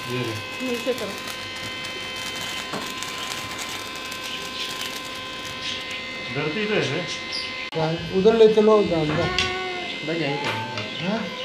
ये नीचे करो। डरती तो है। उधर ले चलो गाड़ी का। भाई यहीं पे। हाँ